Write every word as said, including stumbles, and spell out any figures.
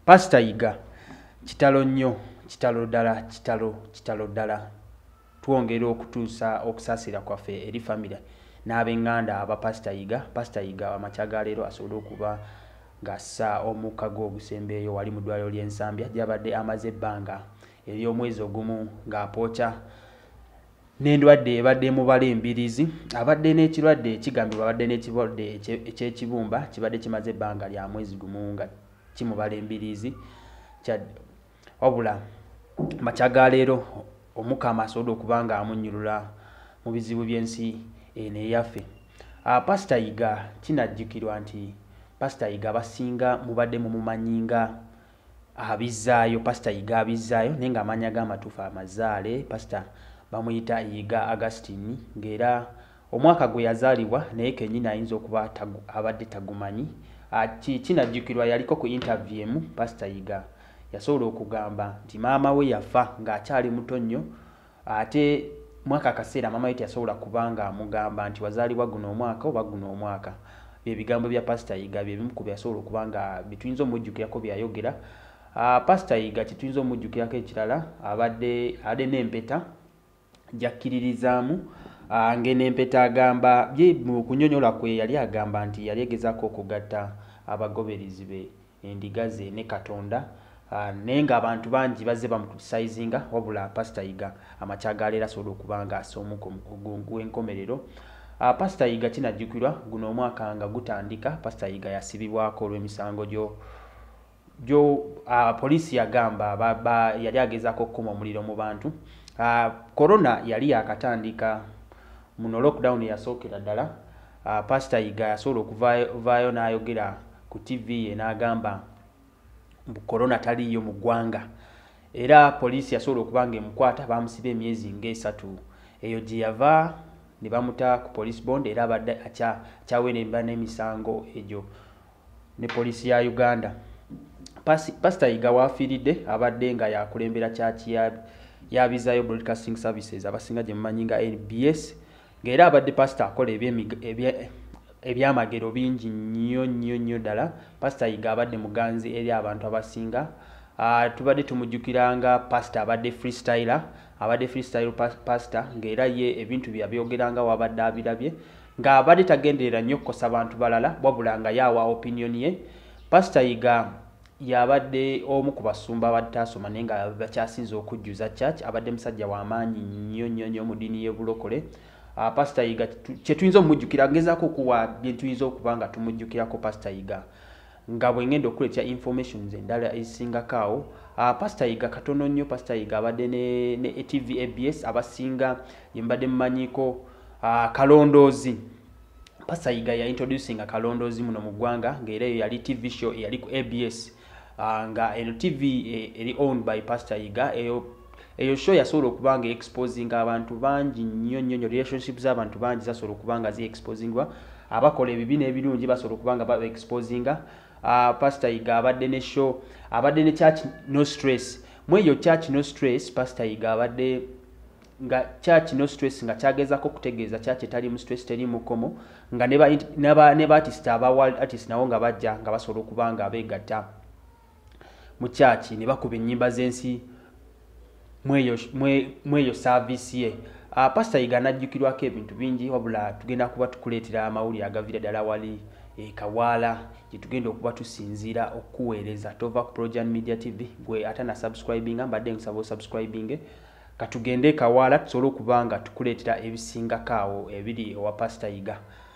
Pastor Yiga kitalo nnyo kitalo ddala kitalo kitalo ddala twongera okutuusa okusasira kwaffe eri family n'abenganda aba Pastor Yiga. Pastor Yiga amachaga leero asobola okuba ngassa omukka gw'ogusembeeyo wali mu ddwaliro ly'Ensambya gy'abadde amaze ebbanga ery'omwezi ogumu ng'apooca n'endwadde ebadde mubala embirizi abadde n'ekirwadde ekigambibwa abadde n'ekirwadde eky'ekibumba kibadde kimaze ebbanga lya mwezi gumu nga kimubala embirizi wabula machaga leero omukama asobola okuba nga amunnyulula mu bizibu by'ensi eno eyaffe. Pastor Yiga kinajjukirwa nti Pastor Yiga abasinga mubadde mumumanyi nga abizzaayo Pastor Yiga abizzaayo naye nga amanya g'amatuufu amazaale Pastor bamuyita Yiga Augustine ng'era omwaka gwe yazaalibwa naye kennyini ayinza okuba abadde tagumanyi. Kinajjukirwa yaliko ku interview emu Pastor Yiga yasobola okugamba nti maama we yafa ng'akyali muto nnyo ate mwaka kaseera maama we teyasobola kubanga amugamba nti wazaalibwa guno omwaka oba guno omwaka. Ebigambo bya Pastor Yiga bye bimu ku byasobola okuba nga bituyinza omujjukirako byayogera. Pastor Yiga kituyinza omujjukirako ekirala abadde ade n'empeta jakkiririzaamu ng'enempeta agamba bye mu kunyonyola kwe yali agamba nti yali egezaako okugatta abagoberezi be endiga ze ne Katonda naye ng'abantu bangi bazze bamukriticizinga wabula Pastor Yiga amachaga leero asobola okuba nga asoomuka gw'enkomerero. Pastor Yiga kinajjukirwa guno omwaka nga gutandika Pastor Yiga yasibibwako olw'emisango gyo gyo uh, poliisi yagamba baba yali agezaako okukuma omuliro mu bantu. Uh, corona yali yakatandika muno lockdown yasookera ddala. Uh, Pastor Yiga yasobola okuvaayo n'ayogera ku T V ye n'agamba mbu corona taliyo mu ggwanga era poliisi yasobola okuba nga emukwata bamusiba emyezi ng'esatu eyo gye yava ne bamuta ku police bond era abadde akyaweerera n'emisango egyo ne poliisi ya Uganda. Pastor Yiga waafiiridde abadde nga yakulembera kyaki yabizayo broadcasting services abasinga gye mumanyi nga N B S ng'era abadde pastor akola ebyamagero bingi nnyo nnyo nnyo ddala. Pastor Yiga abadde muganzi eri abantu abasinga. Uh, tubadde tumujjukiranga pastor abadde freestyler abadde freestyle pastor ng'era ye ebintu byabyogeranga wabadde abirabye ng'abadde tagenderera nnyo kukosa abantu balala wabula nga yawa opinion ye. Pastor Yiga yabadde omu ku basumba abadde taasoma naye nga bakyasinze okujjuza church abadde musajja w'amaanyi nnyo nnyo nnyo mu ddiini y'ebulokole. Uh, Pastor Yiga kye tuyinza omujjukira ngezaako okuwa bye tuyinza okuba nga tumujjukirako Pastor Yiga nga bwe ngenda okuleetya informations endala ezisingakaawo. Uh, Pastor Yiga katono nnyo. Pastor Yiga abadde ne, ne T V A B S abasinga ye mbadde mumanyiiko uh, Kalondoozi. Pastor Yiga ya introducing Kalondoozi muno mu ggwanga ng'era eyo yali T V show eyali ku A B S uh, nga eno T V eh, eri owned by Pastor Yiga. Eyo eyo show yasobola okuba nga exposing abantu bangi nnyo nnyo nnyo relationships z'abantu bangi zasobola okuba nga zi exposingwa abakola ebibi n'ebirungi basobola okuba nga ba exposinga. Uh, Pastor Yiga abadde ne show abadde ne church no stress mu eyo church no stress. Pastor Yiga abadde nga church no stress nga kyagezako kutegeeza church etali mu stress teri mu komo nga ne ba ne ba artist aba world artist nawo nga bajja nga basobola okuba nga abeegatta mu church ne bakuba ennyimba z'ensi mweyo mweyo service ye. Uh, Pastor Yiga anajjukirwako ebintu bingi wabula tugenda kuba tukuleetera amawulire agavira ddala wali e Kawaala gye tugenda okuba tusinziira okuweereza tova ku Projan Media T V gwe atana subscribinga mbadde nsaba subscribing katugende Kawaala tusobole okuba nga tukuleetera ebisingakaawo ebiri owa Pastor Yiga.